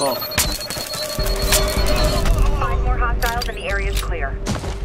Oh. 5 more hostiles and the area is clear.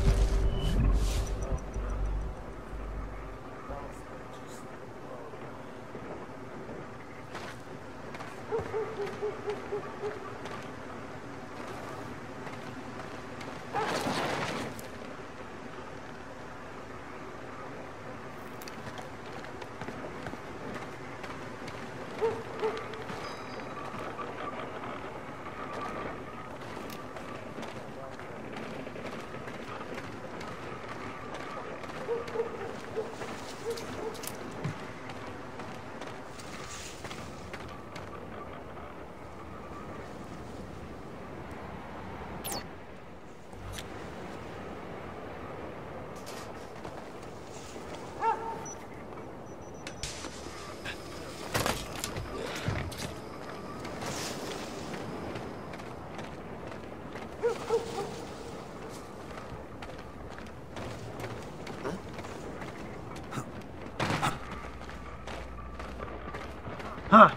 Huh.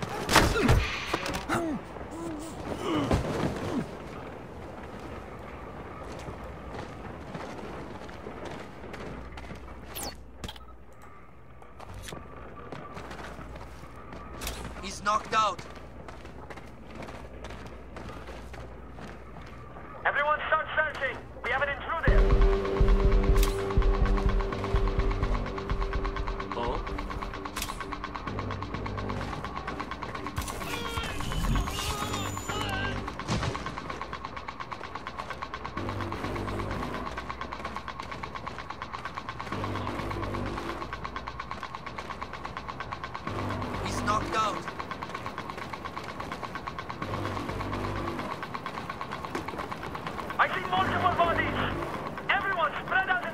He's knocked out. Everyone start searching. We have an intruder. Oh. He's knocked out. I see multiple bodies. Everyone spread out